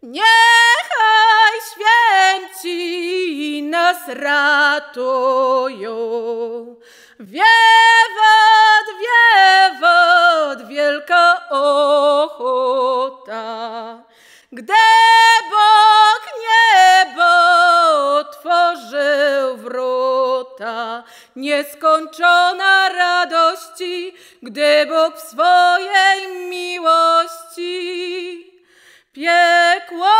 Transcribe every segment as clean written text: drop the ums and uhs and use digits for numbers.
Niechaj święci nas ratują. Wiewat, wiewat, wielka ochota, gdy Bóg niebo otworzył wrota. Nieskończona radości, gdy Bóg w swojej miłości piekło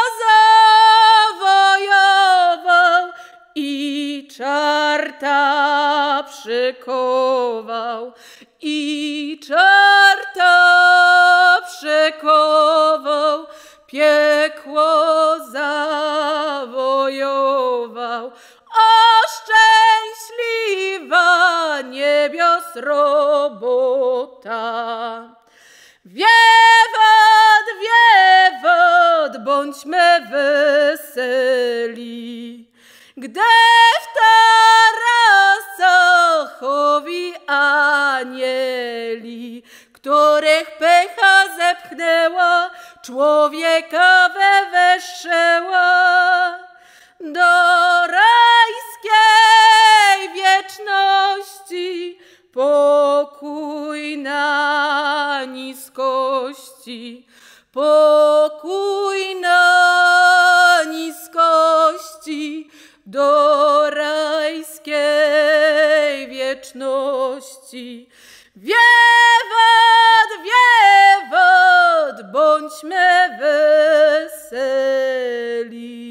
zawojował i czarta przykował, i czarta przykował, piekło zawojował. O szczęśliwa niebios robota! Wiewat, wiewat, bądźmy weseli, gdy w tarasach owi anieli, których pycha zepchnęła, człowieka weweszła do rajskiej wieczności. Pokój na niskości, pokój na niskości, do rajskiej wieczności. Wiewat, wiewat, bądźmy weseli.